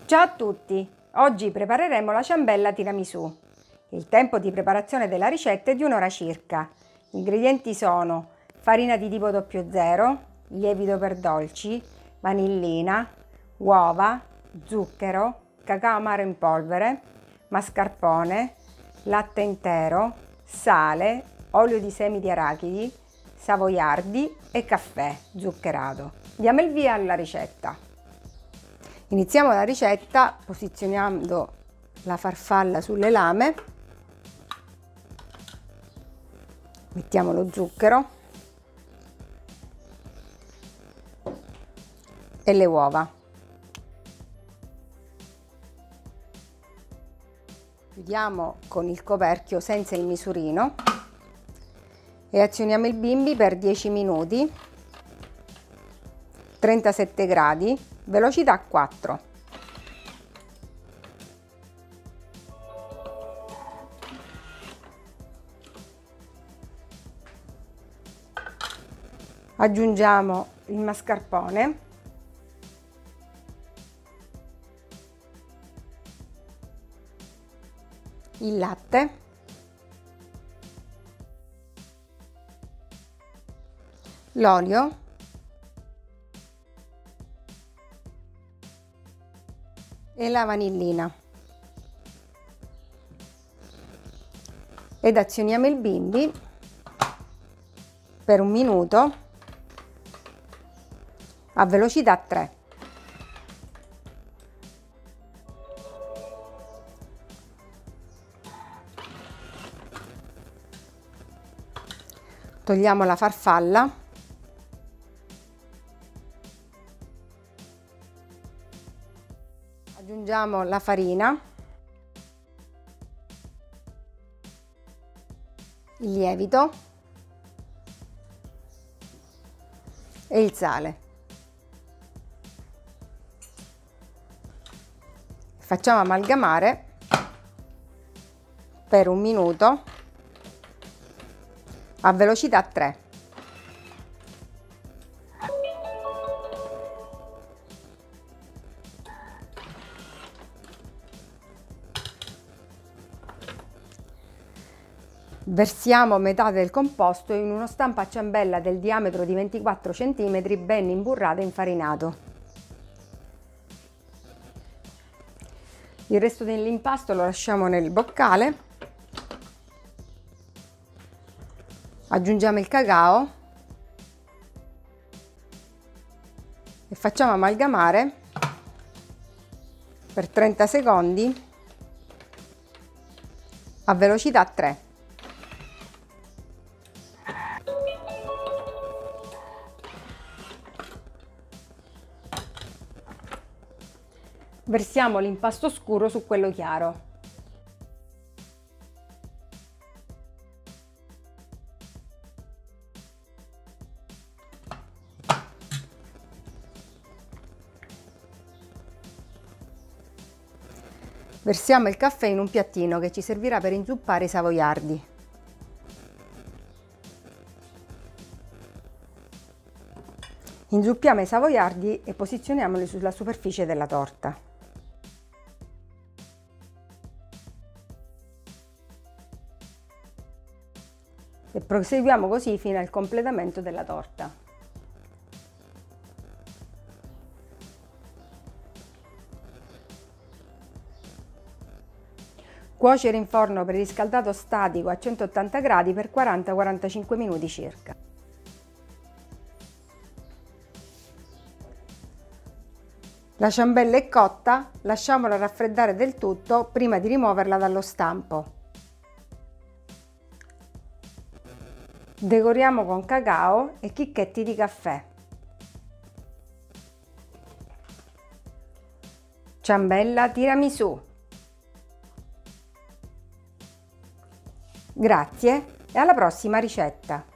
Ciao a tutti! Oggi prepareremo la ciambella tiramisù. Il tempo di preparazione della ricetta è di un'ora circa. Gli ingredienti sono farina di tipo 00, lievito per dolci, vanillina, uova, zucchero, cacao amaro in polvere, mascarpone, latte intero, sale, olio di semi di arachidi, savoiardi e caffè zuccherato. Diamo il via alla ricetta. Iniziamo la ricetta posizionando la farfalla sulle lame, mettiamo lo zucchero e le uova. Chiudiamo con il coperchio senza il misurino e azioniamo il bimbi per 10 minuti, 37 gradi, velocità 4. Aggiungiamo il mascarpone, il latte, l'olio e la vanillina ed azioniamo il bimbi per 1 minuto a velocità 3. Togliamo la farfalla, aggiungiamo la farina, il lievito e il sale. Facciamo amalgamare per 1 minuto a velocità 3. Versiamo metà del composto in uno stampo a ciambella del diametro di 24 cm ben imburrato e infarinato. Il resto dell'impasto lo lasciamo nel boccale, aggiungiamo il cacao e facciamo amalgamare per 30 secondi a velocità 3. Versiamo l'impasto scuro su quello chiaro. Versiamo il caffè in un piattino che ci servirà per inzuppare i savoiardi. Inzuppiamo i savoiardi e posizioniamoli sulla superficie della torta. E proseguiamo così fino al completamento della torta. Cuocere in forno preriscaldato statico a 180 gradi per 40-45 minuti circa. La ciambella è cotta, lasciamola raffreddare del tutto prima di rimuoverla dallo stampo. Decoriamo con cacao e chicchetti di caffè. Ciambella tiramisù. Grazie e alla prossima ricetta!